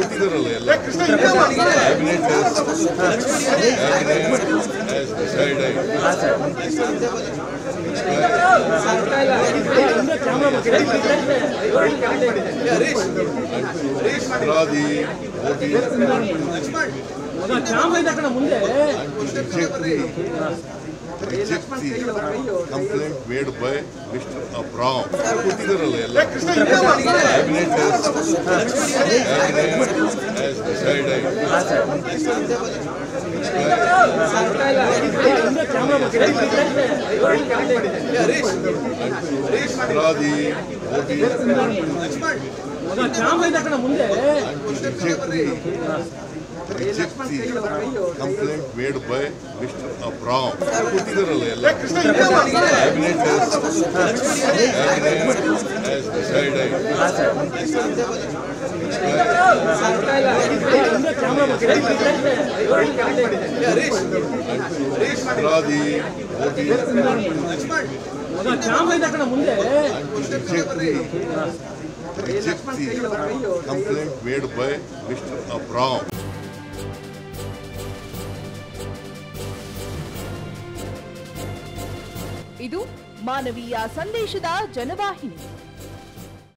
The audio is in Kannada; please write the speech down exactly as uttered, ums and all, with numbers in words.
ಕೊಟ್ಟಿದ್ದಾರಲ್ಲ ಎಲ್ಲ ಕ್ಯಾಬಿನೆಟ್ ಹ್ಯಾಸ್ ಡಿಸೈಡೆಡ್ ಅಪರಾಧಿ reject the complaint made by Mister Abram. ಕೊಟ್ಟಿದ್ದಾರಲ್ಲ ಎಲ್ಲ ಕ್ಯಾಬಿನೆಟ್ ಹ್ಯಾಸ್ ಡಿಸೈಡೆಡ್ ಅಪರಾಧಿ reject the complaint made by Mister Abram. ಕೊಟ್ಟಿದ್ದಾರಲ್ಲ ಎಲ್ಲ ಕ್ಯಾಬಿನೆಟ್ ಹ್ಯಾಸ್ ಡಿಸೈಡೆಡ್ ಅಪರಾಧಿ reject the complaint made by Mister Abram. ಇದು ಮಾನವೀಯ ಸಂದೇಶದ ಜನವಾಹಿನಿ.